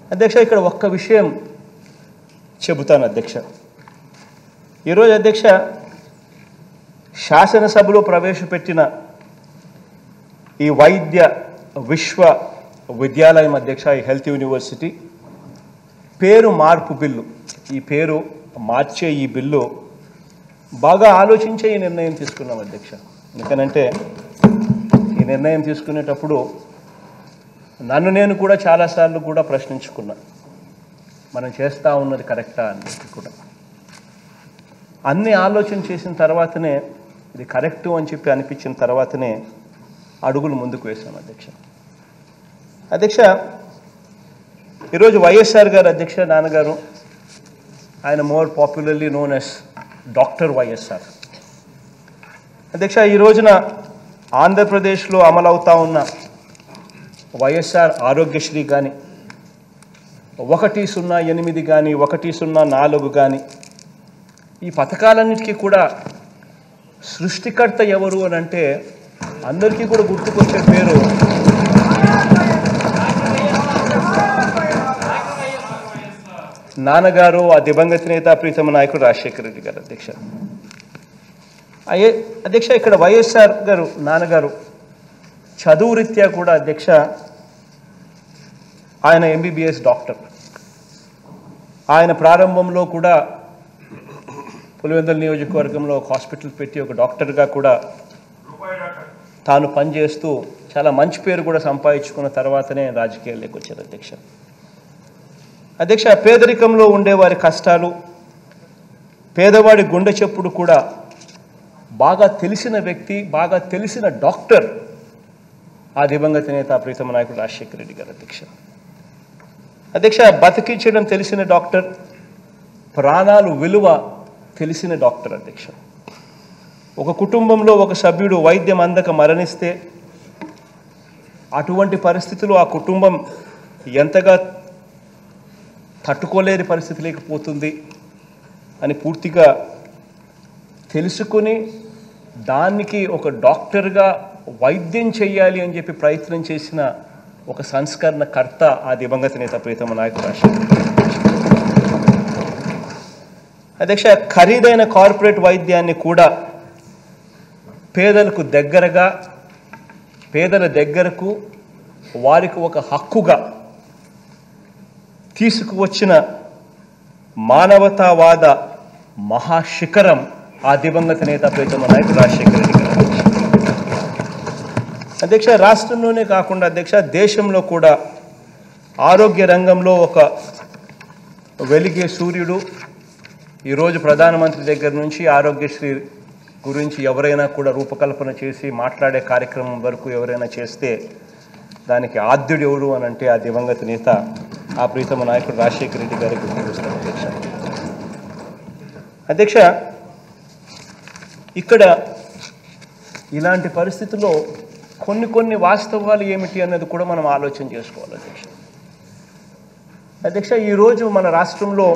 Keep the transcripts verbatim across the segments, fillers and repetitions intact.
అధ్యక్ష ఇక్కడ ఒక్క విషయం చెబుతాను అధ్యక్ష. ఈరోజు అధ్యక్ష శాసనసభలో ప్రవేశపెట్టిన ఈ వైద్య విశ్వ విద్యాలయం అధ్యక్ష, ఈ హెల్త్ యూనివర్సిటీ పేరు మార్పు బిల్లు, ఈ పేరు మార్చే ఈ బిల్లు బాగా ఆలోచించే ఈ నిర్ణయం తీసుకున్నాం అధ్యక్ష. ఎందుకనంటే ఈ నిర్ణయం తీసుకునేటప్పుడు నన్ను నేను కూడా చాలాసార్లు కూడా ప్రశ్నించుకున్నా, మనం చేస్తూ ఉన్నది కరెక్టా అని కూడా. అన్ని ఆలోచన చేసిన తర్వాతనే ఇది కరెక్టు అని చెప్పి అనిపించిన తర్వాతనే అడుగులు ముందుకు వేశాం అధ్యక్ష. అధ్యక్ష ఈరోజు వైఎస్ఆర్ గారు అధ్యక్ష, నాన్నగారు, ఆయన more popularly known as doctor YSR అధ్యక్ష. ఈ రోజున ఆంధ్రప్రదేశ్లో అమలవుతా ఉన్న వైఎస్ఆర్ ఆరోగ్యశ్రీ కానీ, ఒకటి సున్నా ఎనిమిది కానీ, ఒకటి సున్నా నాలుగు కానీ, ఈ పథకాలన్నిటికీ కూడా సృష్టికర్త ఎవరు అని అంటే అందరికీ కూడా గుర్తుకొచ్చే పేరు నాన్నగారు, ఆ దివంగత నేత ప్రీతమ నాయకుడు రాజశేఖర రెడ్డి గారు అధ్యక్ష. అయ్యే అధ్యక్ష ఇక్కడ వైఎస్ఆర్ గారు నాన్నగారు చదువు రీత్యా కూడా అధ్యక్ష ఆయన ఎంబీబీఎస్ డాక్టర్. ఆయన ప్రారంభంలో కూడా పులివెందుల నియోజకవర్గంలో ఒక హాస్పిటల్ పెట్టి ఒక డాక్టర్గా కూడా తాను పనిచేస్తూ చాలా మంచి పేరు కూడా సంపాదించుకున్న తర్వాతనే రాజకీయాల్లోకి వచ్చారు అధ్యక్ష. అధ్యక్ష పేదరికంలో ఉండేవారి కష్టాలు, పేదవాడి గుండె చప్పుడు కూడా బాగా తెలిసిన వ్యక్తి, బాగా తెలిసిన డాక్టర్ ఆ దివంగత నేత ప్రీతమ నాయకుడు రాజశేఖర రెడ్డి గారు అధ్యక్ష. అధ్యక్ష బతికించడం తెలిసిన డాక్టర్, ప్రాణాలు విలువ తెలిసిన డాక్టర్ అధ్యక్ష. ఒక కుటుంబంలో ఒక సభ్యుడు వైద్యం అందక మరణిస్తే అటువంటి పరిస్థితుల్లో ఆ కుటుంబం ఎంతగా తట్టుకోలేని పరిస్థితి లేకపోతుంది అని పూర్తిగా తెలుసుకుని దానికి ఒక డాక్టర్గా వైద్యం చేయాలి అని చెప్పి ప్రయత్నం చేసిన ఒక సంస్కరణ కర్త ఆ దివంగత నేత ప్రీతమ నాయకుడు రాజశేఖర అధ్యక్ష. ఖరీదైన కార్పొరేట్ వైద్యాన్ని కూడా పేదలకు దగ్గరగా, పేదల దగ్గరకు, వారికి ఒక హక్కుగా తీసుకువచ్చిన మానవతావాద మహాశిఖరం ఆ దివంగత నేత ప్రీతమ నాయకుడు రాజశేఖర రెడ్డి గారు అధ్యక్ష. రాష్ట్రంలోనే కాకుండా అధ్యక్ష దేశంలో కూడా ఆరోగ్య రంగంలో ఒక వెలిగే సూర్యుడు. ఈరోజు ప్రధానమంత్రి దగ్గర నుంచి ఆరోగ్యశ్రీ గురించి ఎవరైనా కూడా రూపకల్పన చేసి మాట్లాడే కార్యక్రమం వరకు ఎవరైనా చేస్తే దానికి ఆద్యుడు ఎవరు అని అంటే ఆ దివంగత నేత ఆ ప్రీతమ నాయకుడు రాజశేఖర రెడ్డి గారికి గుర్తుకొస్తారు అధ్యక్ష. అధ్యక్ష ఇక్కడ ఇలాంటి పరిస్థితుల్లో కొన్ని కొన్ని వాస్తవాలు ఏమిటి అన్నది కూడా మనం ఆలోచన చేసుకోవాలి అధ్యక్ష. అధ్యక్ష ఈరోజు మన రాష్ట్రంలో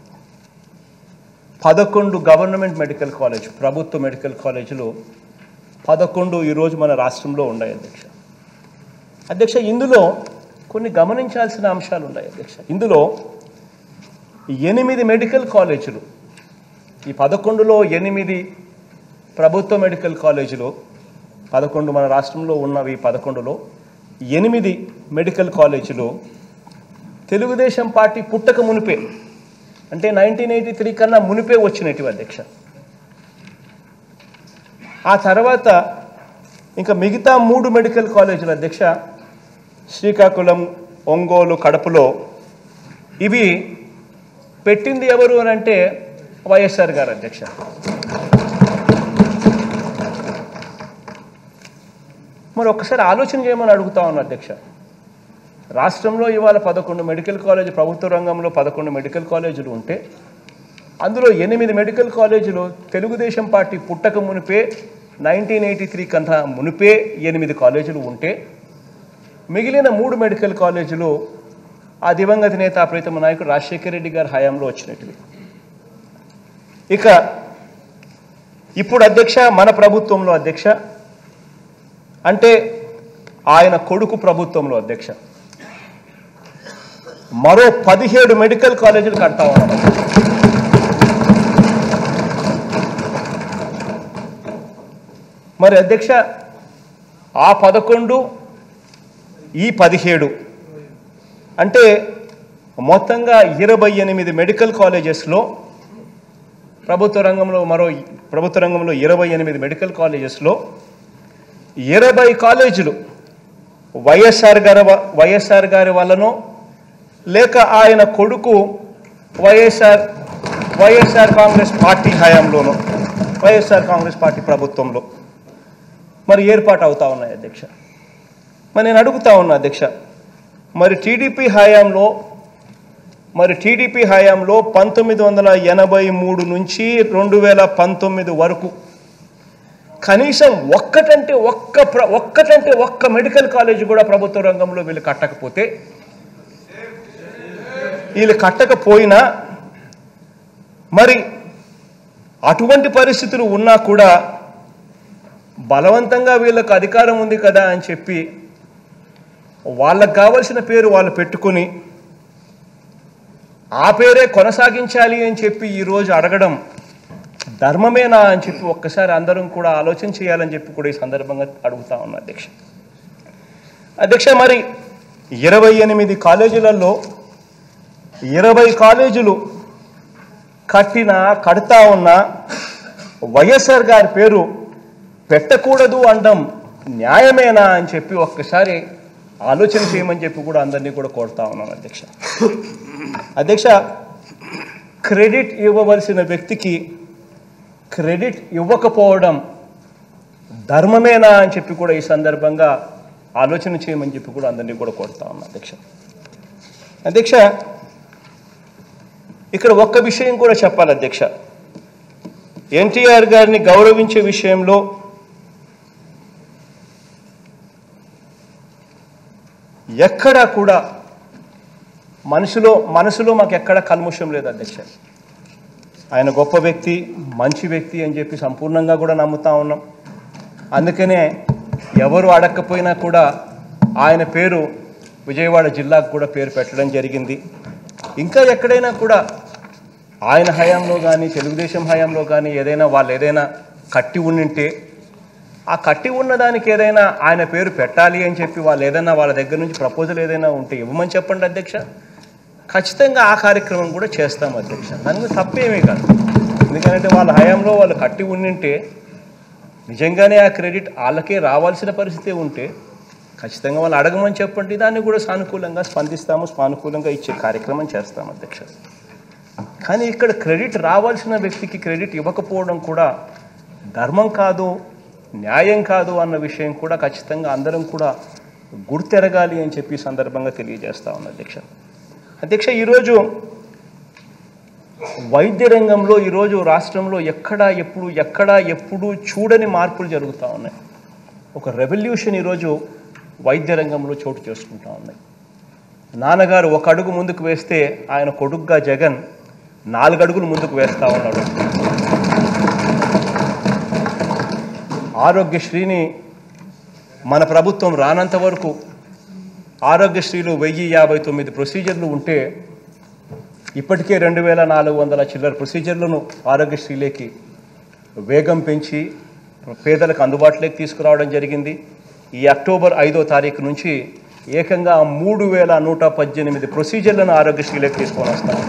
పదకొండు గవర్నమెంట్ మెడికల్ కాలేజ్, ప్రభుత్వ మెడికల్ కాలేజీలు పదకొండు ఈరోజు మన రాష్ట్రంలో ఉన్నాయి అధ్యక్ష. అధ్యక్ష ఇందులో కొన్ని గమనించాల్సిన అంశాలు ఉన్నాయి అధ్యక్ష. ఇందులో ఎనిమిది మెడికల్ కాలేజీలు, ఈ పదకొండులో ఎనిమిది ప్రభుత్వ మెడికల్ కాలేజీలు, పదకొండు మన రాష్ట్రంలో ఉన్నవి, పదకొండులో ఎనిమిది మెడికల్ కాలేజీలు తెలుగుదేశం పార్టీ పుట్టక మునిపే, అంటే నైన్టీన్ ఎయిటీ త్రీ కన్నా మునిపే వచ్చినట్టు అధ్యక్ష. ఆ తర్వాత ఇంకా మిగతా మూడు మెడికల్ కాలేజీలు అధ్యక్ష శ్రీకాకుళం, ఒంగోలు, కడపలో ఇవి పెట్టింది ఎవరు అని అంటే వైఎస్ఆర్ గారు అధ్యక్ష. మరి ఒక్కసారి ఆలోచన చేయమని అడుగుతా ఉన్నా అధ్యక్ష. రాష్ట్రంలో ఇవాళ పదకొండు మెడికల్ కాలేజీ, ప్రభుత్వ రంగంలో పదకొండు మెడికల్ కాలేజీలు ఉంటే అందులో ఎనిమిది మెడికల్ కాలేజీలు తెలుగుదేశం పార్టీ పుట్టక మునిపే, నైన్టీన్ ఎయిటీ త్రీ కన్నా మునిపే ఎనిమిది కాలేజీలు ఉంటే మిగిలిన మూడు మెడికల్ కాలేజీలు ఆ దివంగత నేత ప్రీతమ నాయకుడు రాజశేఖర రెడ్డి గారి హయాంలో వచ్చినట్టువి. ఇక ఇప్పుడు అధ్యక్ష మన ప్రభుత్వంలో అధ్యక్ష, అంటే ఆయన కొడుకు ప్రభుత్వంలో అధ్యక్ష మరో పదిహేడు మెడికల్ కాలేజీలు కడతా ఉన్నాం. మరి అధ్యక్ష, ఆ పదకొండు ఈ పదిహేడు అంటే మొత్తంగా ఇరవై ఎనిమిది మెడికల్ కాలేజెస్లో ప్రభుత్వ రంగంలో మరో ప్రభుత్వ రంగంలో ఇరవై ఎనిమిది మెడికల్ కాలేజెస్లో ఇరవై కాలేజీలు వైఎస్ఆర్ గారి వైఎస్ఆర్ గారి వల్లనో లేక ఆయన కొడుకు వైఎస్ఆర్ వైఎస్ఆర్ కాంగ్రెస్ పార్టీ హయాంలోనో వైఎస్ఆర్ కాంగ్రెస్ పార్టీ ప్రభుత్వంలో మరి ఏర్పాటు అవుతా ఉన్నాయి అధ్యక్ష. మరి నేను అడుగుతా ఉన్నా అధ్యక్ష, మరి టీడీపీ హయాంలో మరి టీడీపీ హయాంలో పంతొమ్మిది వందల ఎనభై మూడు నుంచి రెండు వేల పంతొమ్మిది వరకు కనీసం ఒక్కటంటే ఒక్క ఒక్కటంటే ఒక్క మెడికల్ కాలేజ్ కూడా ప్రభుత్వ రంగంలో వీళ్ళు కట్టకపోతే వీళ్ళు కట్టకపోయినా మరి అటువంటి పరిస్థితులు ఉన్నా కూడా బలవంతంగా వీళ్ళకు అధికారం ఉంది కదా అని చెప్పి వాళ్ళకు కావలసిన పేరు వాళ్ళు పెట్టుకుని ఆ పేరే కొనసాగించాలి అని చెప్పి ఈరోజు అడగడం ధర్మమేనా అని చెప్పి ఒక్కసారి అందరం కూడా ఆలోచన చేయాలని చెప్పి కూడా ఈ సందర్భంగా అడుగుతా ఉన్నా అధ్యక్ష. అధ్యక్ష, మరి ఇరవై ఎనిమిది కాలేజీలలో ఇరవై కాలేజీలు కట్టిన కడతా ఉన్న వైఎస్ఆర్ గారి పేరు పెట్టకూడదు అనడం న్యాయమేనా అని చెప్పి ఒక్కసారి ఆలోచన చేయమని చెప్పి కూడా అందరినీ కూడా కోరుతా ఉన్నాను అధ్యక్ష. అధ్యక్ష, క్రెడిట్ ఇవ్వవలసిన వ్యక్తికి క్రెడిట్ ఇవ్వకపోవడం ధర్మమేనా అని చెప్పి కూడా ఈ సందర్భంగా ఆలోచన చేయమని చెప్పి కూడా అందరినీ కూడా కోరుతా ఉన్నాను అధ్యక్ష. అధ్యక్ష, ఇక్కడ ఒక్క విషయం కూడా చెప్పాలి అధ్యక్ష. ఎన్టీఆర్ గారిని గౌరవించే విషయంలో ఎక్కడా కూడా మనసులో మనసులో మాకు ఎక్కడ కల్ముషం లేదు అధ్యక్ష. ఆయన గొప్ప వ్యక్తి, మంచి వ్యక్తి అని చెప్పి సంపూర్ణంగా కూడా నమ్ముతా ఉన్నాం. అందుకనే ఎవరు అడగకపోయినా కూడా ఆయన పేరు విజయవాడ జిల్లాకు కూడా పేరు పెట్టడం జరిగింది. ఇంకా ఎక్కడైనా కూడా ఆయన హయాంలో కానీ తెలుగుదేశం హయాంలో కానీ ఏదైనా వాళ్ళు ఏదైనా కట్టి ఉండింటే ఆ కట్టి ఉన్నదానికి ఏదైనా ఆయన పేరు పెట్టాలి అని చెప్పి వాళ్ళు ఏదైనా వాళ్ళ దగ్గర నుంచి ప్రపోజల్ ఏదైనా ఉంటే ఇవ్వమని చెప్పండి అధ్యక్ష. ఖచ్చితంగా ఆ కార్యక్రమం కూడా చేస్తాం అధ్యక్ష. దానికి తప్పేమీ కాదు. ఎందుకంటే వాళ్ళ హయాంలో వాళ్ళు కట్టి ఉండింటే నిజంగానే ఆ క్రెడిట్ వాళ్ళకే రావాల్సిన పరిస్థితి ఉంటే ఖచ్చితంగా వాళ్ళు అడగమని చెప్పండి. దాన్ని కూడా సానుకూలంగా స్పందిస్తాము, సానుకూలంగా ఇచ్చే కార్యక్రమం చేస్తాం అధ్యక్ష. కానీ ఇక్కడ క్రెడిట్ రావాల్సిన వ్యక్తికి క్రెడిట్ ఇవ్వకపోవడం కూడా ధర్మం కాదు, న్యాయం కాదు అన్న విషయం కూడా ఖచ్చితంగా అందరం కూడా గుర్తెరగాలి అని చెప్పి సందర్భంగా తెలియజేస్తా ఉన్నా అధ్యక్ష. అధ్యక్ష, ఈరోజు వైద్య రంగంలో ఈరోజు రాష్ట్రంలో ఎక్కడా ఎప్పుడు ఎక్కడా ఎప్పుడు చూడని మార్పులు జరుగుతూ ఉన్నాయి. ఒక రెవల్యూషన్ ఈరోజు వైద్య రంగంలో చోటు చేసుకుంటా ఉన్నాయి. నాన్నగారు ఒక అడుగు ముందుకు వేస్తే ఆయన కొడుకుగా జగన్ నాలుగు అడుగులు ముందుకు వేస్తూ ఉన్నాడు. ఆరోగ్యశ్రీని మన ప్రభుత్వం రానంత వరకు ఆరోగ్యశ్రీలో వెయ్యి యాభై తొమ్మిది ప్రొసీజర్లు ఉంటే ఇప్పటికే రెండు వేల నాలుగు వందల చిల్లర ప్రొసీజర్లను ఆరోగ్యశ్రీలోకి వేగం పెంచి పేదలకు అందుబాటులోకి తీసుకురావడం జరిగింది. ఈ అక్టోబర్ ఐదో తారీఖు నుంచి ఏకంగా మూడు వేల నూట పద్దెనిమిది ప్రొసీజర్లను ఆరోగ్యశ్రీలోకి తీసుకొని వస్తాం.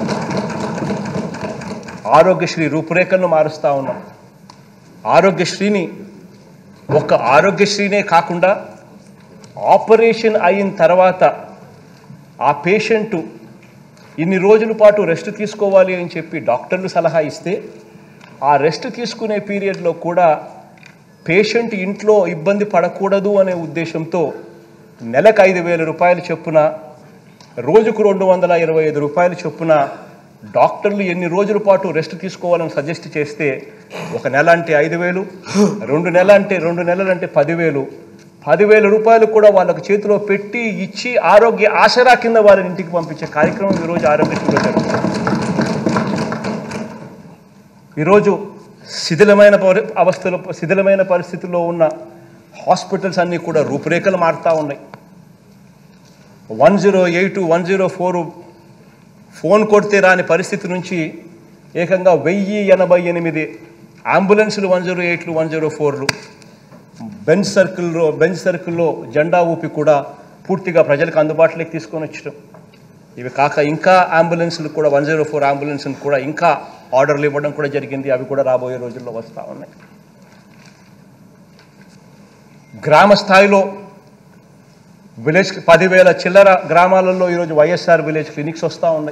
ఆరోగ్యశ్రీ రూపురేఖలను మారుస్తూ ఉన్నాం. ఆరోగ్యశ్రీని ఒక ఆరోగ్యశ్రీనే కాకుండా ఆపరేషన్ అయిన తర్వాత ఆ పేషెంటు ఇన్ని రోజుల పాటు రెస్ట్ తీసుకోవాలి అని చెప్పి డాక్టర్లు సలహా ఇస్తే ఆ రెస్ట్ తీసుకునే పీరియడ్లో కూడా పేషెంట్ ఇంట్లో ఇబ్బంది పడకూడదు అనే ఉద్దేశంతో నెలకు ఐదు వేల రూపాయలు చొప్పున రోజుకు రెండు వందల ఇరవై ఐదు రూపాయలు చొప్పున డాక్టర్లు ఎన్ని రోజుల పాటు రెస్ట్ తీసుకోవాలని సజెస్ట్ చేస్తే ఒక నెల అంటే ఐదు వేలు, రెండు నెల అంటే రెండు నెలలు అంటే పదివేలు పదివేల రూపాయలు కూడా వాళ్ళకు చేతిలో పెట్టి ఇచ్చి ఆరోగ్య ఆసరా కింద వాళ్ళని ఇంటికి పంపించే కార్యక్రమం ఈరోజు ఆరోగ్యశ్రీలో జరుగుతుంది. ఈరోజు శిథిలమైన అవస్థలో శిథిలమైన పరిస్థితుల్లో ఉన్న హాస్పిటల్స్ అన్నీ కూడా రూపురేఖలు మారుతూ ఉన్నాయి. One zero eight one zero four phone కొడితే రాని పరిస్థితి నుంచి ఏకంగా వెయ్యి ఎనభై ఎనిమిది అంబులెన్సులు వన్ జీరో ఎయిట్లు వన్ జీరో ఫోర్లు బెంచ్ సర్కిల్లో బెంచ్ సర్కిల్లో జెండా ఊపి కూడా పూర్తిగా ప్రజలకు అందుబాటులోకి తీసుకొని వచ్చడం. ఇవి కాక ఇంకా అంబులెన్సులు కూడా వన్ జీరో ఫోర్ అంబులెన్స్లు కూడా ఇంకా ఆర్డర్లు ఇవ్వడం కూడా జరిగింది. అవి కూడా రాబోయే రోజుల్లో వస్తూ ఉన్నాయి. గ్రామ స్థాయిలో విలేజ్ పదివేల చిల్లర గ్రామాలలో ఈరోజు వైఎస్ఆర్ విలేజ్ క్లినిక్స్ వస్తూ ఉన్నాయి.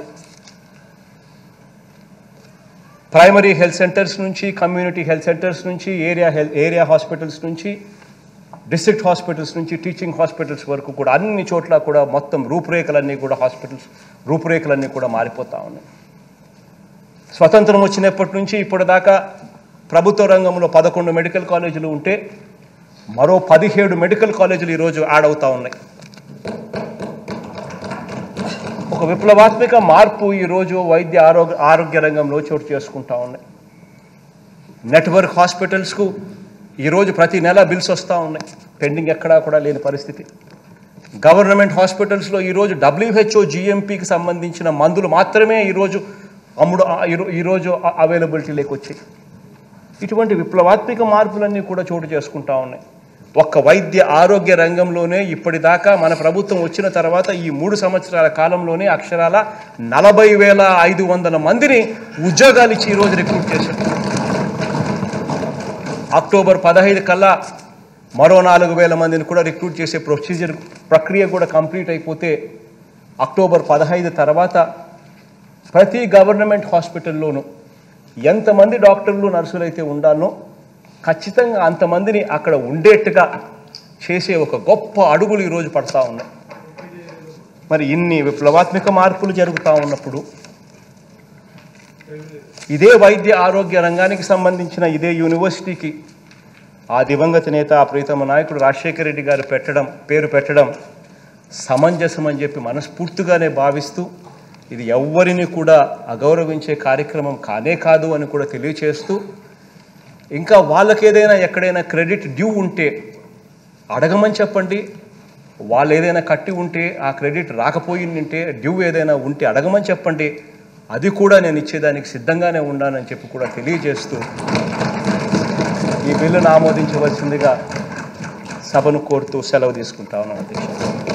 ప్రైమరీ హెల్త్ సెంటర్స్ నుంచి, కమ్యూనిటీ హెల్త్ సెంటర్స్ నుంచి, ఏరియా హెల్త్ ఏరియా హాస్పిటల్స్ నుంచి, డిస్ట్రిక్ట్ హాస్పిటల్స్ నుంచి, టీచింగ్ హాస్పిటల్స్ వరకు కూడా అన్ని చోట్ల కూడా మొత్తం రూపురేఖలన్నీ కూడా హాస్పిటల్స్ రూపురేఖలన్నీ కూడా మారిపోతూ ఉన్నాయి. స్వతంత్రం వచ్చినప్పటి నుంచి ఇప్పటిదాకా ప్రభుత్వ రంగంలో పదకొండు మెడికల్ కాలేజీలు ఉంటే మరో పదిహేడు మెడికల్ కాలేజీలు ఈరోజు యాడ్ అవుతూ ఉన్నాయి. ఒక విప్లవాత్మక మార్పు ఈరోజు వైద్య ఆరోగ్య ఆరోగ్య రంగంలో చోటు చేసుకుంటా ఉన్నాయి. నెట్వర్క్ హాస్పిటల్స్కు ఈరోజు ప్రతి నెల బిల్స్ వస్తూ ఉన్నాయి. పెండింగ్ ఎక్కడా కూడా లేని పరిస్థితి. గవర్నమెంట్ హాస్పిటల్స్లో ఈరోజు డబ్ల్యూహెచ్ఓ జిఎంపీకి సంబంధించిన మందులు మాత్రమే ఈరోజు అమ్ముడు ఈరోజు అవైలబిలిటీలోకి వచ్చాయి. ఇటువంటి విప్లవాత్మక మార్పులన్నీ కూడా చోటు చేసుకుంటా ఉన్నాయి. ఒక్క వైద్య ఆరోగ్య రంగంలోనే ఇప్పటిదాకా మన ప్రభుత్వం వచ్చిన తర్వాత ఈ మూడు సంవత్సరాల కాలంలోనే అక్షరాల నలభై వేల ఐదు వందల మందిని ఉద్యోగాలు ఇచ్చి ఈరోజు రిక్రూట్ చేశారు. అక్టోబర్ పదహైదు కల్లా మరో నాలుగు వేల మందిని కూడా రిక్రూట్ చేసే ప్రొసీజర్ ప్రక్రియ కూడా కంప్లీట్ అయిపోతే అక్టోబర్ పదహైదు తర్వాత ప్రతి గవర్నమెంట్ హాస్పిటల్లోనూ ఎంతమంది డాక్టర్లు నర్సులు అయితే ఉండాలో ఖచ్చితంగా అంతమందిని అక్కడ ఉండేట్టుగా చేసే ఒక గొప్ప అడుగులు ఈరోజు పడతా ఉన్నాయి. మరి ఇన్ని విప్లవాత్మక మార్పులు జరుగుతూ ఉన్నప్పుడు ఇదే వైద్య ఆరోగ్య రంగానికి సంబంధించిన ఇదే యూనివర్సిటీకి ఆ దివంగత నేత ఆ ప్రీతమ నాయకుడు రాజశేఖర రెడ్డి గారు పెట్టడం పేరు పెట్టడం సమంజసం అని చెప్పి మనస్ఫూర్తిగానే భావిస్తూ ఇది ఎవ్వరిని కూడా అగౌరవించే కార్యక్రమం కానే కాదు అని కూడా తెలియచేస్తూ, ఇంకా వాళ్ళకి ఏదైనా ఎక్కడైనా క్రెడిట్ డ్యూ ఉంటే అడగమని చెప్పండి. వాళ్ళు ఏదైనా కట్టి ఉంటే ఆ క్రెడిట్ రాకపోయిందంటే డ్యూ ఏదైనా ఉంటే అడగమని చెప్పండి. అది కూడా నేను ఇచ్చేదానికి సిద్ధంగానే ఉన్నానని చెప్పి కూడా తెలియజేస్తూ ఈ బిల్లును ఆమోదించవలసిందిగా సభను కోరుతూ సెలవు తీసుకుంటా ఉన్నాను అధ్యక్ష.